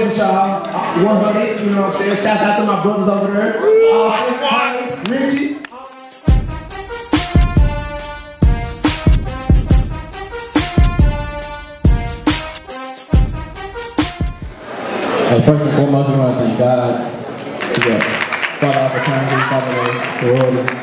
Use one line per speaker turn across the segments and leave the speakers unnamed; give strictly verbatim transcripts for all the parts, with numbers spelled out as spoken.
with y'all. one hundred, you know what I'm saying? Shouts out to my brothers over there. Uh, Richie.
Hey, first and foremost, I want to thank God for the Father opportunity, Father sorority.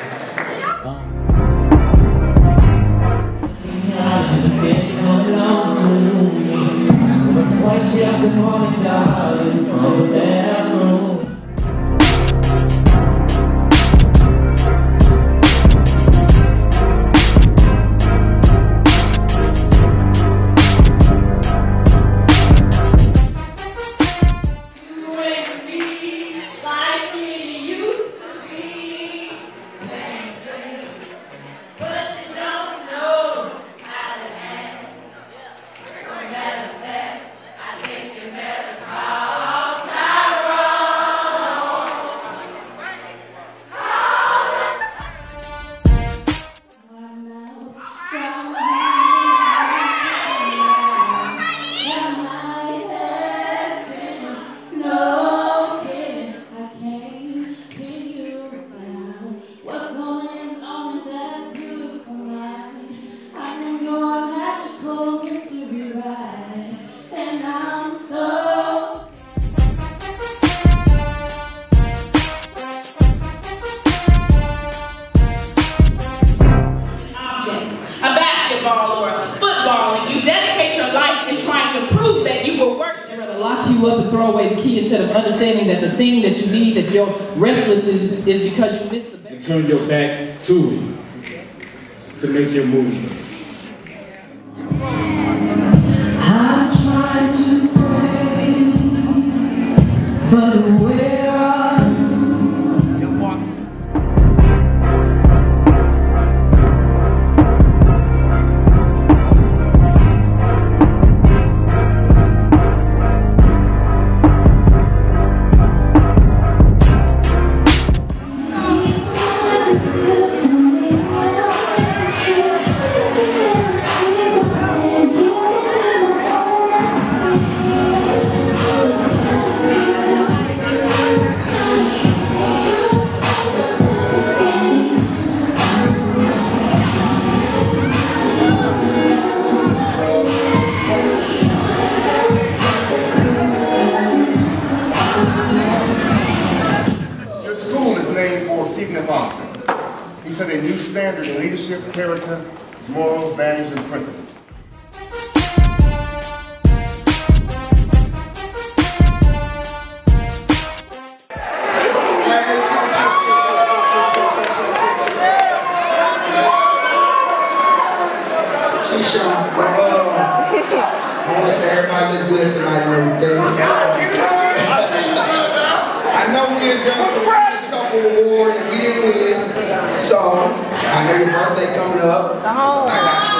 Lock you up and throw away the key instead of understanding that the thing that you need, that your restlessness is, is because you missed the best.
And turn your back to it to make your move.
I'm trying to pray, but where are you?
He set a new standard in leadership, character, morals, values, and principles.
I want to say everybody look good tonight and everything. I know we is young for a couple awards and we didn't win. So I know your birthday coming up. I got you.